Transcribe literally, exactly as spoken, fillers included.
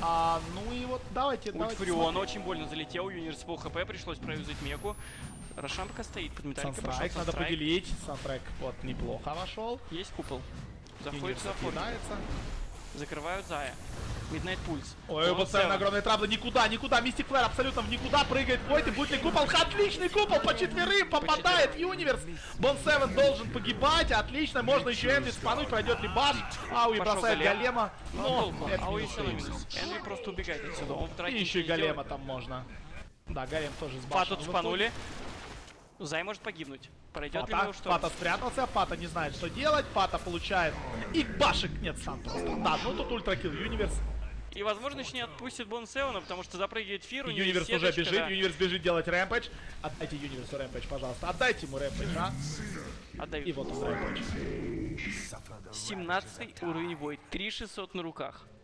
А, ну и вот давайте, Ульт давайте. Фуриона очень больно залетел, Юниверс пол хп, пришлось проюзать меку. Рошан пока стоит, под металликой пошел Санстрайк надо Санстрайк. поделить. Санстрайк вот неплохо вошел. Есть купол. Заходит Юниверс за форт. отъедается. Закрывают Зая. Midnight Pulse. Ой, постоянно огромные траблы, никуда, никуда, Мистик Флэр абсолютно в никуда, прыгает Войт, и будет ли купол, отличный купол, по четверым попадает Юниверс, Бон Севен должен погибать, отлично, можно еще Энви спануть, пройдет ли баш, Ауи бросает голем. голема, но это Ауи минус еще на шесть. минус. Энви просто убегает отсюда, он в И тракинге еще и идет. голема там можно, да, голем тоже с Фа башен. тут спанули. Зай может погибнуть. Пройдет ли Фата, его что? Фата спрятался, Фата не знает, что делать, Фата получает, и башек нет сам просто, да, ну тут ультракилл Юниверс. И, возможно, еще не отпустит Бон Севена, потому что запрыгивает Фир. И Юниверс уже бежит, да. Юниверс бежит делать рэмпэдж. Отдайте Юниверсу рэмпэдж, пожалуйста. Отдайте ему рэмпэдж, а? Отдают. И вот он рэмпэдж. семнадцатый уровень Войд. три шестьсот на руках.